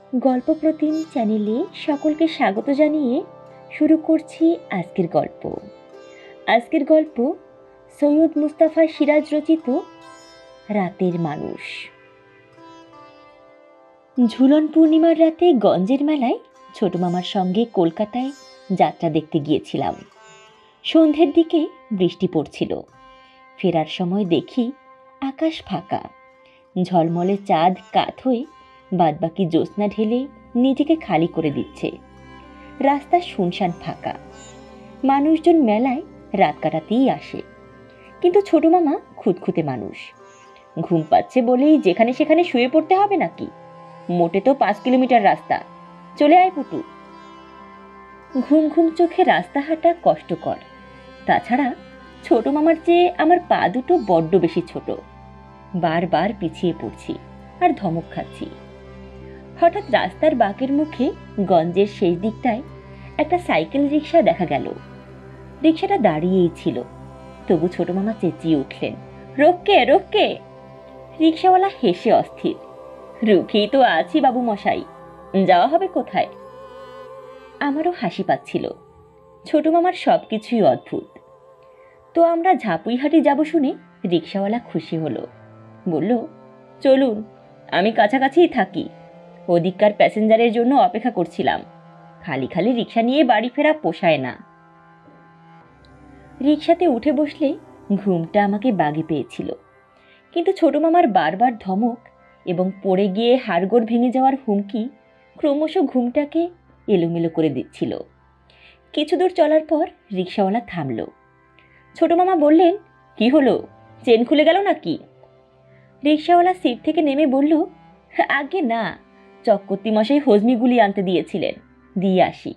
গল্পপ্রতিম চ্যানেলে সকলকে স্বাগত জানিয়ে শুরু করছি আজকের গল্প। আজকের গল্প সৈয়দ মুস্তাফা সিরাজ রচিত রাতের মানুষ। ঝুলন পূর্ণিমার রাতে গঞ্জের মেলায় ছোট মামার সঙ্গে কলকাতায় যাত্রা দেখতে গিয়েছিলাম। সন্ধ্যের দিকে বৃষ্টি পড়ছিল। ফেরার সময় দেখি আকাশ ফাঁকা, ঝলমলে চাঁদ কাত হয়ে বাদবাকি জ্যোৎস্না ঢেলে নিজেকে খালি করে দিচ্ছে। রাস্তা শুনশান ফাঁকা, মানুষজন মেলায় রাত কাটাতেই আসে। কিন্তু ছোট মামা খুঁতখুঁতে মানুষ, ঘুম পাচ্ছে বলেই যেখানে সেখানে শুয়ে পড়তে হবে নাকি? মোটে তো 5 কিলোমিটার রাস্তা, চলে আয় পুটু। ঘুম ঘুম চোখে রাস্তা হাঁটা কষ্টকর। তাছাড়া ছোট মামার চেয়ে আমার পা দুটো বড্ড বেশি ছোট। বারবার পিছিয়ে পড়ছি আর ধমক খাচ্ছি। হঠাৎ রাস্তার বাঁকের মুখে গঞ্জের শেষ দিকটায় একটা সাইকেল রিক্সা দেখা গেল। রিক্সাটা দাঁড়িয়েই ছিল, তবু ছোট মামা চেঁচিয়ে উঠলেন, রোককে রোককে। রিক্সাওয়ালা হেসে অস্থির, রুখেই তো আছি বাবু মশাই, যাওয়া হবে কোথায়? আমারও হাসি পাচ্ছিল। ছোট মামার সবকিছুই অদ্ভুত। তো আমরা ঝাপুইহাটি যাব শুনে রিক্সাওয়ালা খুশি হলো, বলল, চলুন, আমি কাছাকাছিই থাকি। ওদিককার প্যাসেঞ্জারের জন্য অপেক্ষা করছিলাম। খালি খালি রিক্সা নিয়ে বাড়ি ফেরা পোষায় না। রিক্সাতে উঠে বসলে ঘুমটা আমাকে বাগে পেয়েছিল, কিন্তু ছোট মামার বারবার ধমক এবং পড়ে গিয়ে হাড়গোড় ভেঙে যাওয়ার হুমকি ক্রমশ ঘুমটাকে এলোমেলো করে দিচ্ছিল। কিছু দূর চলার পর রিক্সাওয়ালা থামল। ছোট মামা বললেন, কি হলো, চেন খুলে গেল নাকি? রিক্সাওয়ালা সিট থেকে নেমে বলল, আগে না, চক্রবর্তী মশাই হজমিগুলি আনতে দিয়েছিলেন, দিয়ে আসি।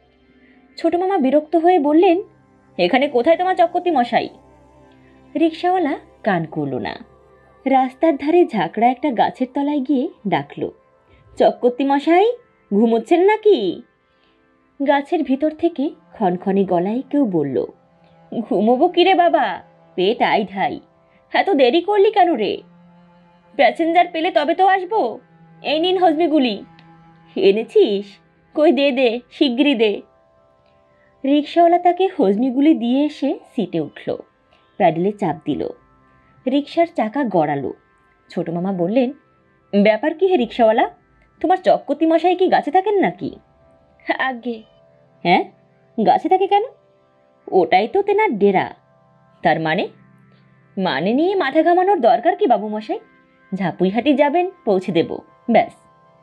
ছোট মামা বিরক্ত হয়ে বললেন, এখানে কোথায় তোমার চক্রবর্তী মশাই? রিক্সাওয়ালা কান করল না। রাস্তার ধারে ঝাঁকড়া একটা গাছের তলায় গিয়ে ডাকল, চক্রবর্তী মশাই ঘুমোচ্ছেন নাকি? গাছের ভিতর থেকে ক্ষণক্ষণে গলায় কেউ বলল, ঘুমোবো কিরে বাবা, পেট আই ঢাই, এত দেরি করলি কেন রে? প্যাসেঞ্জার পেলে তবে তো আসবো। এই নিন হজমিগুলি। এনেছিস? কই দে দে, শিগগিরি দে। রিক্সাওয়ালা তাকে হজমিগুলি দিয়ে এসে সিটে উঠল, প্যাডেলে চাপ দিল। রিক্সার চাকা গড়ালো। ছোট মামা বললেন, ব্যাপার কি হে রিক্সাওয়ালা, তোমার চক্রবর্তী মশাই কি গাছে থাকেন নাকি? আগে। হ্যাঁ, গাছে থাকে কেন? ওটাই তো তেনার ডেরা। তার মানে? মানে নিয়ে মাথা ঘামানোর দরকার কি বাবু মশাই? ঝাপুইহাটি যাবেন, পৌঁছে দেব, ব্যাস।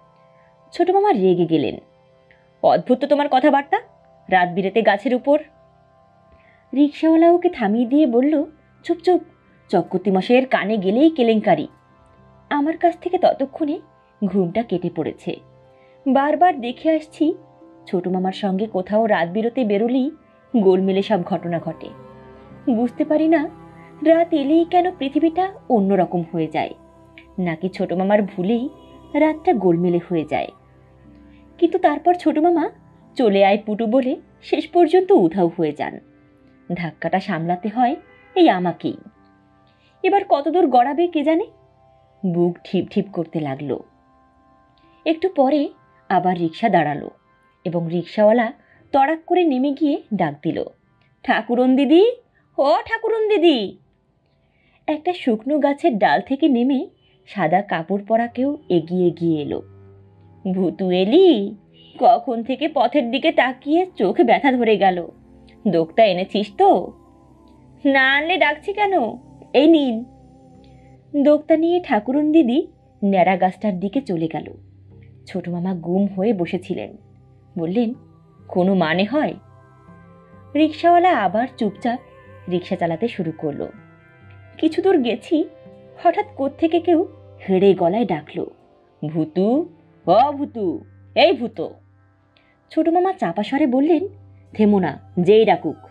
ছোট মামা রেগে গেলেন, অদ্ভুত তো তোমার কথাবার্তা, রাত বিরেতে গাছের উপর। রিক্সাওয়ালা ওকে থামিয়ে দিয়ে বলল, চুপ চুপ, চক্রবর্তী মশাইয়ের কানে গেলেই কেলেঙ্কারি। আমার কাছ থেকে ততক্ষণে ঘুমটা কেটে পড়েছে। বারবার দেখে আসছি ছোট মামার সঙ্গে কোথাও রাত বিরতে বেরোলেই গোলমেলে সব ঘটনা ঘটে। বুঝতে পারি না রাত এলেই কেন পৃথিবীটা অন্যরকম হয়ে যায়, নাকি ছোট মামার ভুলেই রাতটা গোলমেলে হয়ে যায়। কিন্তু তারপর ছোট মামা চলে আয় পুটু বলে শেষ পর্যন্ত উধাও হয়ে যান। ধাক্কাটা সামলাতে হয় এই আমাকেই। এবার কতদূর গড়াবে কে জানে। বুক ঢিপ ঢিপ করতে লাগলো। একটু পরে আবার রিক্সা দাঁড়ালো এবং রিক্সাওয়ালা তড়াক করে নেমে গিয়ে ডাক দিল, ঠাকুরন দিদি, ও ঠাকুরন দিদি। একটা শুকনো গাছের ডাল থেকে নেমে সাদা কাপড় পরা কেউ এগিয়ে এগিয়ে এলো। ভূতু এলি? কখন থেকে পথের দিকে তাকিয়ে চোখ ব্যথা ধরে গেল। দোকটা এনেছিস তো? না আনলে ডাকছি কেন, এই নিন। দোকটা নিয়ে ঠাকুরন দিদি ন্যাড়া গাছটার দিকে চলে গেল। ছোট মামা গুম হয়ে বসেছিলেন। বললেন, কোনো মানে হয়? রিক্সাওয়ালা আবার চুপচাপ রিক্সা চালাতে শুরু করলো। কিছু দূর গেছি, হঠাৎ কোত্থেকে কেউ হেড়ে গলায় ডাকলো, ভূতু, ও ভূতু, এই ভূতো। ছোট মামা চাপা স্বরে বললেন, থেমো না, যেই ডাকুক।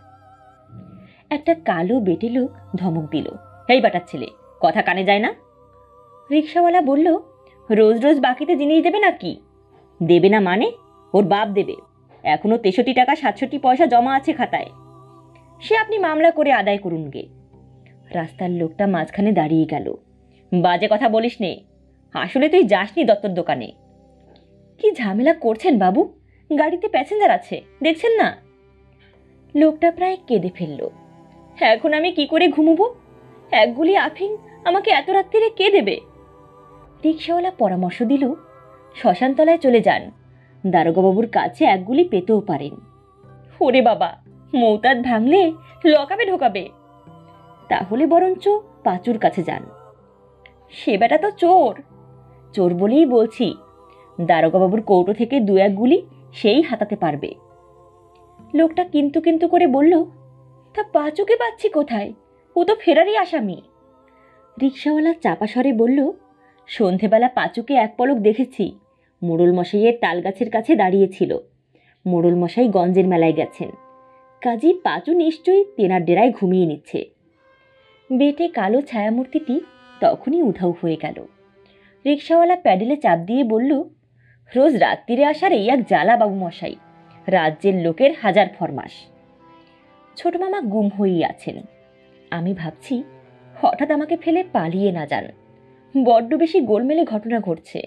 একটা কালো বেটে লোক ধমক দিল, এই বাটার ছেলে, কথা কানে যায় না? রিক্সাওয়ালা বলল, রোজ রোজ বাকিতে জিনিস দেবে নাকি? দেবে না মানে? ওর বাপ দেবে। এখনো 63 টাকা 67 পয়সা জমা আছে খাতায়। সে আপনি মামলা করে আদায় করুন গে। রাস্তার লোকটা মাঝখানে দাঁড়িয়ে গেল। বাজে কথা বলিস নে, আসলে তুই যাসনি দত্তর দোকানে। কি ঝামেলা করছেন বাবু, গাড়িতে প্যাসেঞ্জার আছে, দেখছেন না? লোকটা প্রায় কেঁদে ফেলল। এখন আমি কি করে ঘুমোবো? এক গুলি আফিং আমাকে এত রাত্রিরে কে দেবে? রিক্সাওয়ালা পরামর্শ দিল, শ্মশানতলায় চলে যান, দারোগাবাবুর কাছে এক গুলি পেতেও পারেন। ওরে বাবা, মৌতাদ ভাঙলে লকাবে ঢোকাবে। তাহলে বরঞ্চ পাঁচুর কাছে যান। সে বেটা তো চোর। চোর বলেই বলছি, দারোগাবাবুর কৌটো থেকে দু এক গুলি সেই হাতাতে পারবে। লোকটা কিন্তু কিন্তু করে বলল, তা পাঁচুকে পাচ্ছি কোথায়? ও তো ফেরারই আসামি। রিক্সাওয়ালা চাপা স্বরে বলল, সন্ধেবেলা পাঁচুকে এক পলক দেখেছি, মোড়ল মশাইয়ের তালগাছের কাছে দাঁড়িয়েছিল। মোড়ল মশাই গঞ্জের মেলায় গেছেন, কাজী পাঁচু নিশ্চয়ই তেনার ডেরায় ঘুমিয়ে নিচ্ছে। বেটে কালো ছায়ামূর্তিটি তখনই উধাও হয়ে গেল। রিক্সাওয়ালা প্যাডেলে চাপ দিয়ে বলল, রোজ রাত্রিরে আসার এই এক জ্বালা বাবু মশাই, রাজ্যের লোকের হাজার ফরমাস। ছোট মামা গুম হয়েই আছেন। আমি ভাবছি হঠাৎ আমাকে ফেলে পালিয়ে না যান, বড্ড বেশি গোলমেলে ঘটনা ঘটছে।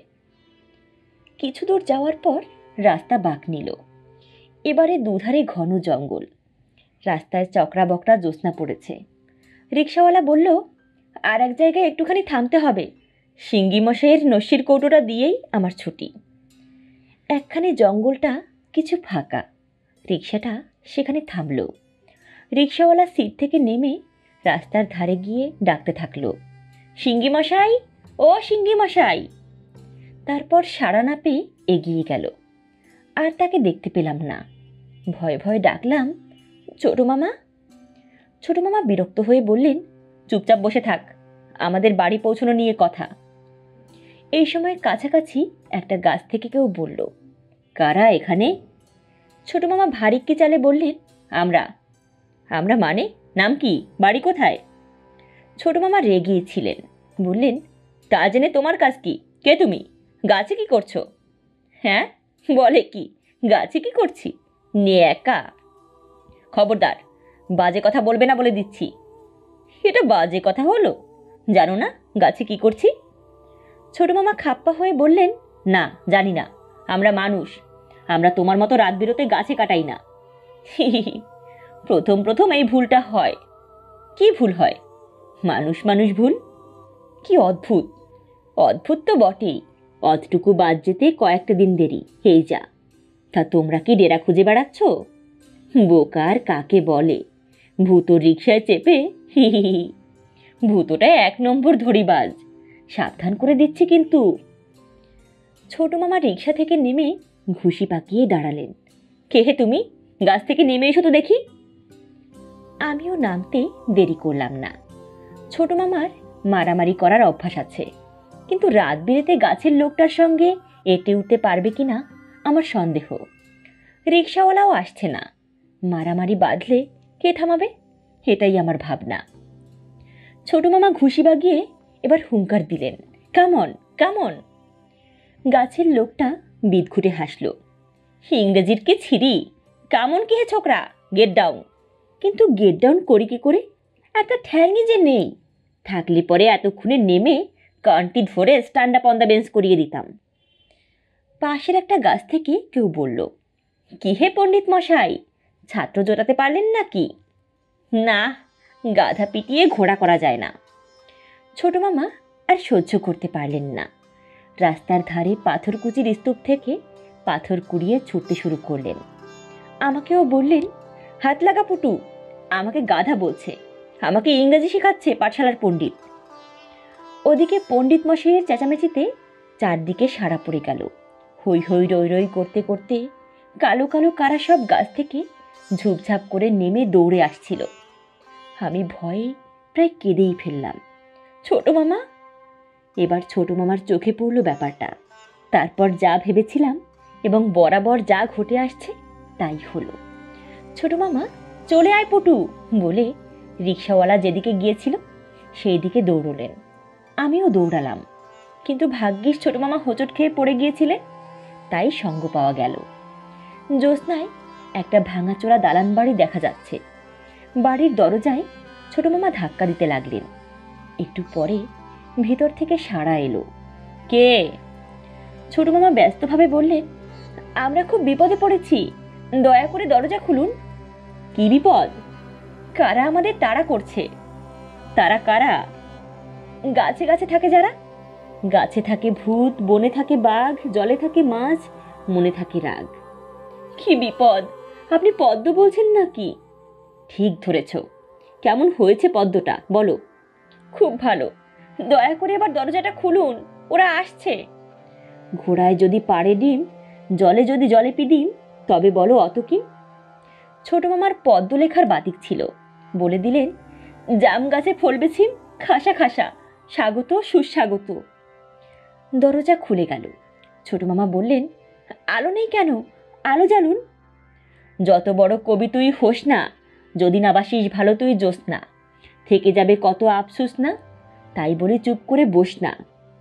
কিছু দূর যাওয়ার পর রাস্তা বাঁক নিল। এবারে দুধারে ঘন জঙ্গল, রাস্তায় চকরা বকরা জ্যোৎস্না পড়েছে। রিক্সাওয়ালা বলল, আর এক জায়গায় একটুখানি থামতে হবে, সিঙ্গি মশাইয়ের নস্যির কৌটোটা দিয়েই আমার ছুটি। একখানে জঙ্গলটা কিছু ফাঁকা, রিক্সাটা সেখানে থামল। রিক্সাওয়ালা সিট থেকে নেমে রাস্তার ধারে গিয়ে ডাকতে থাকলো, সিঙ্গি মশাই, ও সিঙ্গি মশাই। তারপর সাড়া না পেয়ে এগিয়ে গেল। আর তাকে দেখতে পেলাম না। ভয়ে ভয়ে ডাকলাম, ছোট মামা। ছোট মামা বিরক্ত হয়ে বললেন, চুপচাপ বসে থাক, আমাদের বাড়ি পৌঁছানো নিয়ে কথা। এই সময় কাছাকাছি একটা গাছ থেকে কেউ বলল, কারা এখানে? ছোট মামা ভারিক্কি চালে বললেন, আমরা। আমরা মানে? নাম কি? বাড়ি কোথায়? ছোট মামা রেগিয়েছিলেন, বললেন, তা জেনে তোমার কাজ কি? কে তুমি? গাছে কি করছো? হ্যাঁ, বলে কি, গাছে কি করছি? নিয়ে একা। খবরদার, বাজে কথা বলবে না বলে দিচ্ছি। এটা বাজে কথা হলো? জানো না গাছে কি করছি? ছোট মামা খাপ্পা হয়ে বললেন, না, জানি না, আমরা মানুষ, আমরা তোমার মতো রাত বেরোতে গাছে কাটাই না। প্রথম প্রথম এই ভুলটা হয়। কি ভুল হয়? মানুষ মানুষ ভুল। কি অদ্ভুত! অদ্ভুত তো বটেই, অতটুকু বাদ যেতে কয়েকটা দিন দেরি, এই যা। তা তোমরা কি ডেরা খুঁজে বেড়াচ্ছ? বোকার কাকে বলে? ভূতোর রিক্সায় চেপে, হি হি হি, ভূতোটা এক নম্বর ধরিবাজ, সাবধান করে দিচ্ছি কিন্তু। ছোট মামা রিক্সা থেকে নেমে ঘুষি পাকিয়ে দাঁড়ালেন। কে হে তুমি? গাছ থেকে নেমে এসো তো দেখি। আমিও নামতে দেরি করলাম না। ছোট মামার মারামারি করার অভ্যাস আছে, কিন্তু রাত বিরেতে গাছের লোকটার সঙ্গে এঁটে উঠতে পারবে কিনা আমার সন্দেহ। রিক্সাওয়ালাও আসছে না, মারামারি বাঁধলে কে থামাবে, এটাই আমার ভাবনা। ছোট মামা ঘুষি বাগিয়ে এবার হুঙ্কার দিলেন, কামন কামন। গাছের লোকটা বিদঘুটে হাসল। ইংরেজির কি ছিরি, কামন কি হে ছোকরা, গেট ডাউন। কিন্তু গেট ডাউন করি কি করে? একটা ঠ্যাংই যে নেই, থাকলে পরে এতক্ষণে নেমে কানটি ধরে stand up on the bench করিয়ে দিতাম। পাশের একটা গাছ থেকে কেউ বলল, কি হে পণ্ডিত মশাই, ছাত্র জোটাতে পারলেন নাকি? না, গাধা পিটিয়ে ঘোড়া করা যায় না। ছোট মামা আর সহ্য করতে পারলেন না, রাস্তার ধারে পাথরকুচির স্তূপ থেকে পাথর কুড়িয়ে ছুটতে শুরু করলেন। আমাকেও বললেন, হাত লাগা পুটু, আমাকে গাধা বলছে, আমাকে ইংরেজি শেখাচ্ছে পাঠশালার পণ্ডিত। ওদিকে পণ্ডিত মশাইয়ের চেঁচামেচিতে চারদিকে সাড়া পড়ে গেল। হই হই রই রই করতে করতে কালো কালো কারা সব গাছ থেকে ঝুপঝাপ করে নেমে দৌড়ে আসছিল। আমি ভয়ে প্রায় কেঁদেই ফেললাম। ছোট মামা! এবার ছোট মামার চোখে পড়ল ব্যাপারটা। তারপর যা ভেবেছিলাম এবং বরাবর যা ঘটে আসছে তাই হলো। ছোট মামা, চলে আয় পটু বলে রিক্সাওয়ালা যেদিকে গিয়েছিল সেই দিকে দৌড়লেন। আমিও দৌড়ালাম, কিন্তু ভাগ্যিস ছোট মামা হোঁচট খেয়ে পড়ে গিয়েছিলেন, তাই সঙ্গ পাওয়া গেল। জ্যোৎস্নায় একটা ভাঙাচোরা দালান বাড়ি দেখা যাচ্ছে। বাড়ির দরজায় ছোট মামা ধাক্কা দিতে লাগলেন। একটু পরে ভিতর থেকে সাড়া এলো, কে? ছোট মামা ব্যস্তভাবে বললেন, আমরা খুব বিপদে পড়েছি, দয়া করে দরজা খুলুন। কি বিপদ? কারা আমাদের তাড়া করছে। তারা কারা? গাছে গাছে থাকে যারা। গাছে থাকে ভূত, বনে থাকে বাঘ, জলে থাকে মাছ, মনে থাকে রাগ। কি বিপদ! আপনি পদ্ম বলছেন নাকি? ঠিক ধরেছ। কেমন হয়েছে পদ্মটা বলো? খুব ভালো। দয়া করে এবার দরজাটা খুলুন, ওরা আসছে। ঘোড়ায় যদি পাড়ে ডিম, জলে যদি জলেপি ডিম, তবে বলো অত কি? ছোট মামার পদ্ম লেখার বাতিক ছিল, বলে দিলেন, জাম গাছে ফলবে ছিম, খাসা খাসা, স্বাগত সুস্বাগত। দরজা খুলে গেল। ছোট মামা বললেন, আলো নেই কেন? আলো জ্বালুন। যত বড় কবি তুই হোস না, যদি না বাসিস ভালো তুই জ্যোৎস্না, থেকে যাবে কত আফসোস না, তাই বলে চুপ করে বস না।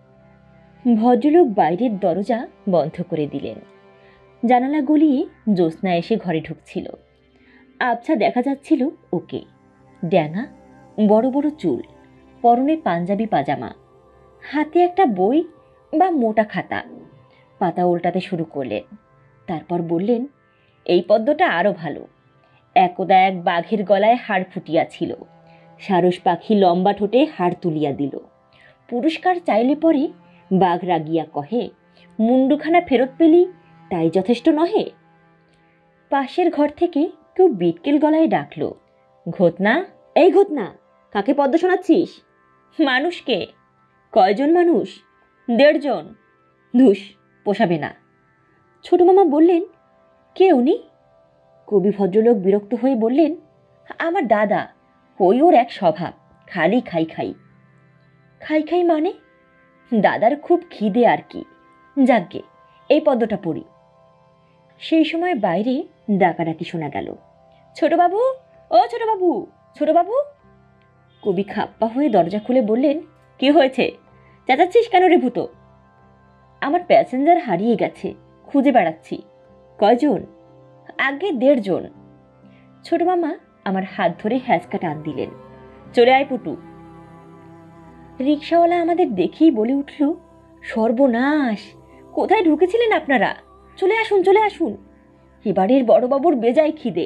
ভদ্রলোক বাইরের দরজা বন্ধ করে দিলেন। জানালা গলিয়ে জ্যোৎস্না এসে ঘরে ঢুকছিল। আবছা দেখা যাচ্ছিল ওকে, ড্যাঙা, বড় বড় চুল, পরনে পাঞ্জাবি পাজামা, হাতে একটা বই বা মোটা খাতা। পাতা উল্টাতে শুরু করলেন। তারপর বললেন, এই পদ্মটা আরো ভালো। একদা এক বাঘের গলায় হাড় ফুটিয়াছিল, সারস পাখি লম্বা ঠোঁটে হাড় তুলিয়া দিল। পুরস্কার চাইলে পরে বাঘ রাগিয়া কহে, মুন্ডুখানা ফেরত পেলি তাই যথেষ্ট নহে। পাশের ঘর থেকে কেউ বিটকেল গলায় ডাকল, ঘটনা, এই ঘটনা, কাকে পদ্ম শোনাচ্ছিস? মানুষকে। কয়জন মানুষ? 1.5 জন। ধুস, পোষাবে না। ছোট মামা বললেন, কে উনি? কবি ভদ্রলোক বিরক্ত হয়ে বললেন, আমার দাদা, ওই ওর এক স্বভাব, খালি খাই খাই। খাই খাই মানে? দাদার খুব খিদে আর কি। যাকগে, এই পদ্মটা পড়ি। সেই সময় বাইরে ডাকাডাকি শোনা গেল, ছোটবাবু, ও ছোটবাবু, ছোটবাবু। কবি খাপ্পা হয়ে দরজা খুলে বললেন, কি হয়েছে? চেঁচাচ্ছিস কেন রে ভূতো? আমার প্যাসেঞ্জার হারিয়ে গেছে, খুঁজে বেড়াচ্ছি। কয়জন? আগে 1.5 জন। ছোট মামা আমার হাত ধরে হ্যাঁচকা টান দিলেন, চলে আয় পুটু। রিক্সাওয়ালা আমাদের দেখেই বলে উঠল, সর্বনাশ, কোথায় ঢুকেছিলেন আপনারা? চলে আসুন, চলে আসুন, এবারের বড়বাবুর বেজায় খিদে।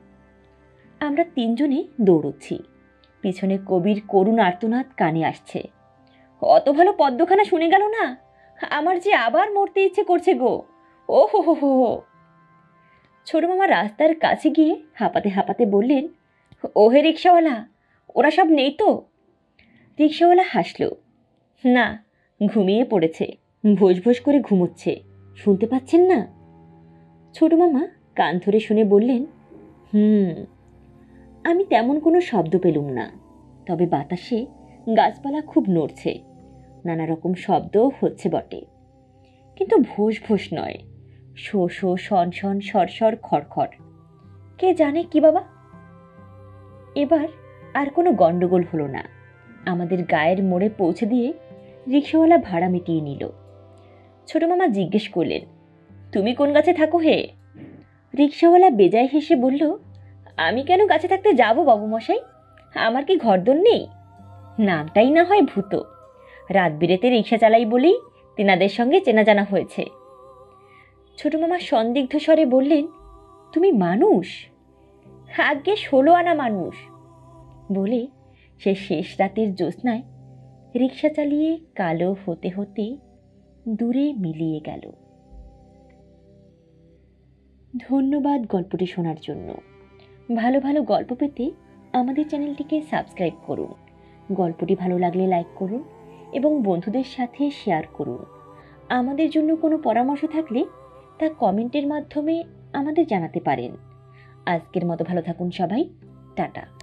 আমরা 3 জনে দৌড়চ্ছি। পিছনে কবির করুণ আর্তনাদ কানে আসছে, অত ভালো পদ্মখানা শুনে গেল না, আমার যে আবার মরতে ইচ্ছে করছে গো, ও হো হো হো। ছোট মামা রাস্তার কাছে গিয়ে হাঁপাতে হাঁপাতে বললেন, ওহে রিক্সাওয়ালা, ওরা সব নেই তো? রিক্সাওয়ালা হাসল, না, ঘুমিয়ে পড়েছে, ভোজ ভোজ করে ঘুমোচ্ছে, শুনতে পাচ্ছেন না? ছোট মামা কান ধরে শুনে বললেন, আমি তেমন কোনো শব্দ পেলুম না, তবে বাতাসে গাছপালা খুব নড়ছে, নানা রকম শব্দ হচ্ছে বটে, কিন্তু ভোস ভোস নয়, শো শো শন শন সরসর খড়খড়। কে জানে কি বাবা। এবার আর কোনো গন্ডগোল হলো না। আমাদের গায়ের মোড়ে পৌঁছে দিয়ে রিক্সাওয়ালা ভাড়া মিটিয়ে নিল। ছোট মামা জিজ্ঞেস করলেন, তুমি কোন গাছে থাকো হে? রিক্সাওয়ালা বেজায় হেসে বলল, আমি কেন গাছে থাকতে যাব বাবু মশাই, আমার কি ঘরদোর নেই? নামটাই না হয় ভূত, রাত বিরেতে রিক্সা চালাই বলেই তেনাদের সঙ্গে চেনা জানা হয়েছে। ছোট মামা সন্দিগ্ধ স্বরে বললেন, তুমি মানুষ? আজ্ঞে 16 আনা মানুষ। বলে সে শেষ রাতের জ্যোৎস্নায় রিক্সা চালিয়ে কালো হতে হতে দূরে মিলিয়ে গেল। ধন্যবাদ গল্পটি শোনার জন্য। ভালো ভালো গল্প পেতে আমাদের চ্যানেলটিকে সাবস্ক্রাইব করুন। গল্পটি ভালো লাগলে লাইক করুন এবং বন্ধুদের সাথে শেয়ার করুন। আমাদের জন্য কোনো পরামর্শ থাকলে তা কমেন্টের মাধ্যমে আমাদের জানাতে পারেন। আজকের মতো ভালো থাকুন সবাই, টাটা।